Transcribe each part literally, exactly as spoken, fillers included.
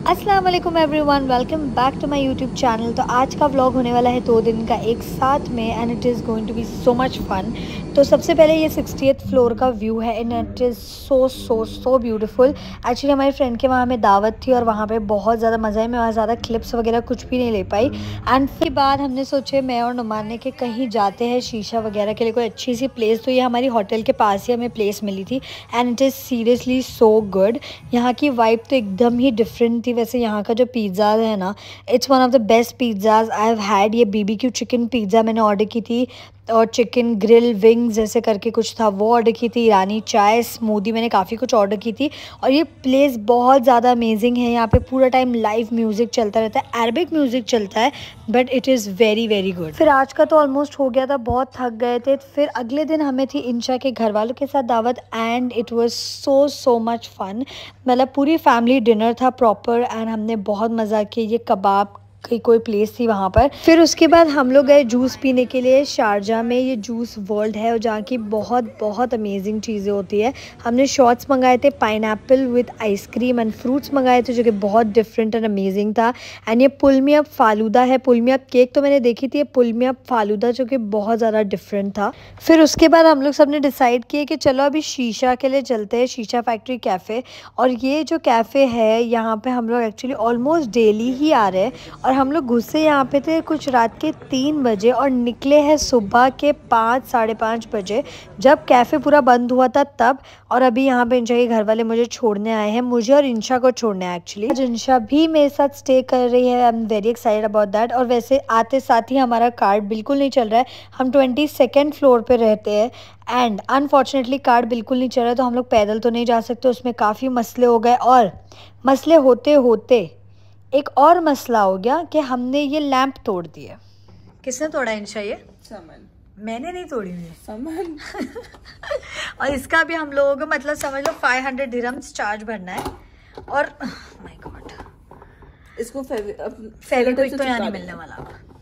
अस्सलाम वालेकुम everyone, welcome back to my YouTube channel. तो आज का व्लॉग होने वाला है दो दिन का एक साथ में and it is going to be so much fun. तो सबसे पहले ये सिक्सटीएथ फ्लोर का व्यू है and it is so so so beautiful. Actually हमारी फ्रेंड के वहाँ हमें दावत थी और वहाँ पे बहुत ज़्यादा मज़ा है। मैं वहाँ ज़्यादा क्लिप्स वगैरह कुछ भी नहीं ले पाई एंड फिर बाद हमने सोचे मैं और नुमान ने कि कहीं जाते हैं शीशा वगैरह के लिए कोई अच्छी सी प्लेस। तो ये हमारी होटल के पास ही हमें प्लेस मिली थी and it is seriously so good. यहाँ की वाइब तो एकदम ही डिफरेंट थी। वैसे यहाँ का जो पिज़्ज़ा है ना, it's one of the best pizzas I have had. ये बीबीक्यू चिकन पिज़्ज़ा मैंने ऑर्डर की थी और चिकन ग्रिल विंग्स जैसे करके कुछ था वो ऑर्डर की थी। ईरानी चाय, स्मूदी, मैंने काफ़ी कुछ ऑर्डर की थी। और ये प्लेस बहुत ज़्यादा अमेजिंग है। यहाँ पे पूरा टाइम लाइव म्यूज़िक चलता रहता है, अरबिक म्यूज़िक चलता है, but it is very very good. फिर आज का तो ऑलमोस्ट हो गया था, बहुत थक गए थे। फिर अगले दिन हमें थी इंशा के घर वालों के साथ दावत and it was so so much fun. मतलब पूरी फैमिली डिनर था प्रॉपर एंड हमने बहुत मज़ा किया। ये कबाब की कोई प्लेस थी वहाँ पर। फिर उसके बाद हम लोग गए जूस पीने के लिए शारजा में। ये जूस वर्ल्ड है और जहाँ की बहुत बहुत अमेजिंग चीज़ें होती है। हमने शॉट्स मंगाए थे pineapple with ice cream and fruits मंगाए थे जो कि बहुत डिफरेंट एंड अमेजिंग था। एंड ये पुलमी अप फालूदा है। पुलमी अप केक तो मैंने देखी थी, ये पुलमी अप फालूदा जो कि बहुत ज़्यादा डिफरेंट था। फिर उसके बाद हम लोग सब ने डिसाइड किए कि चलो अभी शीशा के लिए चलते हैं, शीशा फैक्ट्री कैफ़े। और ये जो कैफ़े है यहाँ पे हम लोग एक्चुअली ऑलमोस्ट डेली ही आ रहे हैं और हम लोग घुसे यहाँ पे थे कुछ रात के तीन बजे और निकले हैं सुबह के पाँच साढ़े पाँच बजे जब कैफ़े पूरा बंद हुआ था तब। और अभी यहाँ पे इंशा के घर वाले मुझे छोड़ने आए हैं, मुझे और इंशा को छोड़ने आए एक्चुअली। आज इंशा भी मेरे साथ स्टे कर रही है, I am very excited about that. और वैसे आते साथ ही हमारा कार्ड बिल्कुल नहीं चल रहा है। हम ट्वेंटी सेकेंड फ्लोर पर रहते हैं एंड अनफॉर्चुनेटली कार्ड बिल्कुल नहीं चल रहा है। तो हम लोग पैदल तो नहीं जा सकते, उसमें काफ़ी मसले हो गए। और मसले होते होते एक और मसला हो गया कि हमने ये लैंप तोड़ दिए। किसने तोड़ा इंशा? ये समन। मैंने नहीं तोड़ी हुई समन। और इसका भी हम लोगों को मतलब समझ लो फाइव हंड्रेड दिरहम्स चार्ज भरना है। और माय गॉड, इसको फेविक्विक तो यहाँ नहीं मिलने वाला।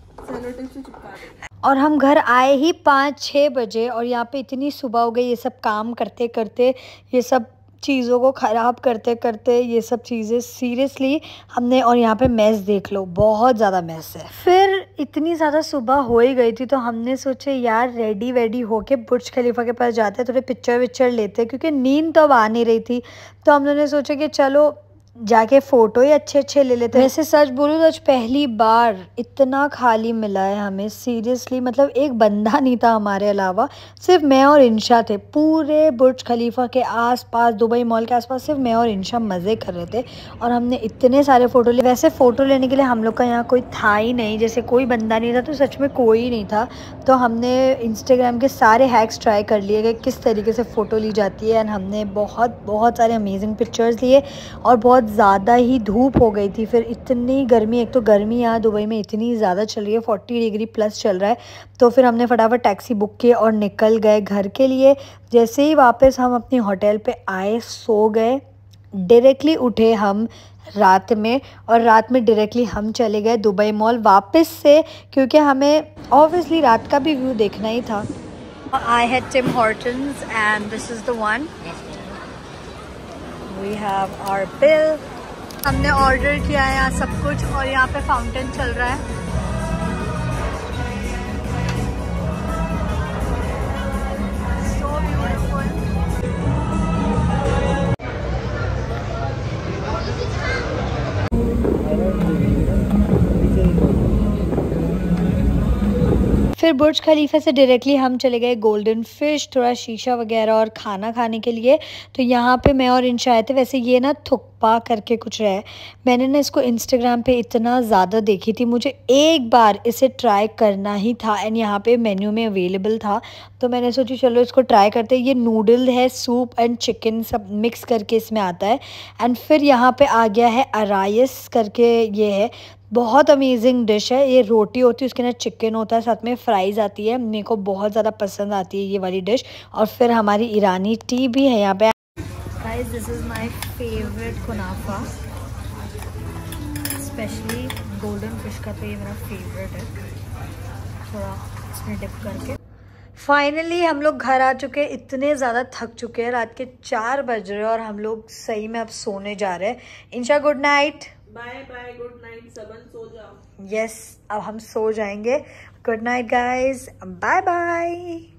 और हम घर आए ही पाँच छः बजे और यहाँ पे इतनी सुबह हो गई। ये सब काम करते करते, ये सब चीज़ों को ख़राब करते करते, ये सब चीज़ें सीरियसली हमने। और यहाँ पे मैस देख लो, बहुत ज़्यादा मैस है। फिर इतनी ज़्यादा सुबह हो ही गई थी तो हमने सोचे यार रेडी वेडी होके बुर्ज खलीफा के पास जाते हैं, थोड़े पिक्चर विक्चर लेते हैं क्योंकि नींद तो अब आ नहीं रही थी। तो हम लोगों ने सोचा कि चलो जाके फ़ोटो ही अच्छे अच्छे ले लेते हैं। वैसे सच बोलूँ तो आज पहली बार इतना खाली मिला है हमें सीरियसली। मतलब एक बंदा नहीं था हमारे अलावा, सिर्फ मैं और इंशा थे। पूरे बुर्ज खलीफा के आसपास, दुबई मॉल के आसपास सिर्फ मैं और इंशा मज़े कर रहे थे और हमने इतने सारे फ़ोटो लिए। वैसे फ़ोटो लेने के लिए हम लोग का यहाँ कोई था ही नहीं, जैसे कोई बंदा नहीं था तो सच में कोई नहीं था। तो हमने इंस्टाग्राम के सारे हैक्स ट्राई कर लिए कि किस तरीके से फ़ोटो ली जाती है एंड हमने बहुत बहुत सारे अमेजिंग पिक्चर्स लिए। और बहुत ज़्यादा ही धूप हो गई थी। फिर इतनी गर्मी, एक तो गर्मी यहाँ दुबई में इतनी ज़्यादा चल रही है, फोर्टी डिग्री प्लस चल रहा है। तो फिर हमने फटाफट टैक्सी बुक की और निकल गए घर के लिए। जैसे ही वापस हम अपनी होटल पे आए, सो गए। डायरेक्टली उठे हम रात में और रात में डायरेक्टली हम चले गए दुबई मॉल वापस से क्योंकि हमें ऑब्वियसली रात का भी व्यू देखना ही था। I had Tim Hortons and this is the one. We have our bill. हमने ऑर्डर किया है यहाँ सब कुछ और यहाँ पे फाउंटेन चल रहा है। So beautiful. फिर बुर्ज खलीफा से डायरेक्टली हम चले गए गोल्डन फिश, थोड़ा शीशा वगैरह और खाना खाने के लिए। तो यहाँ पे मैं और इंशा आए थे। वैसे ये ना थुक्पा करके कुछ है, मैंने ना इसको इंस्टाग्राम पे इतना ज़्यादा देखी थी, मुझे एक बार इसे ट्राई करना ही था एंड यहाँ पे मेन्यू में अवेलेबल था तो मैंने सोची चलो इसको ट्राई करते हैं। ये नूडल है, सूप एंड चिकन सब मिक्स करके इसमें आता है। एंड फिर यहाँ पे आ गया है अराइस करके, ये है बहुत अमेजिंग डिश है। ये रोटी होती है, उसके अंदर चिकन होता है, साथ में फ्राइज़ आती है। मेरे को बहुत ज़्यादा पसंद आती है ये वाली डिश। और फिर हमारी ईरानी टी भी है यहाँ पे। Guys this is my favourite kunafa, specially golden fish का तो ये मेरा फेवरेट है। थोड़ा इसमें डिप करके फाइनली हम लोग घर आ चुके हैं। इतने ज़्यादा थक चुके हैं, रात के चार बज रहे हैं और हम लोग सही में अब सोने जा रहे हैं। इंशा good night. Bye bye, good night सबन, सो जाओ। यस yes, अब हम सो जाएंगे। Good night guys, bye bye.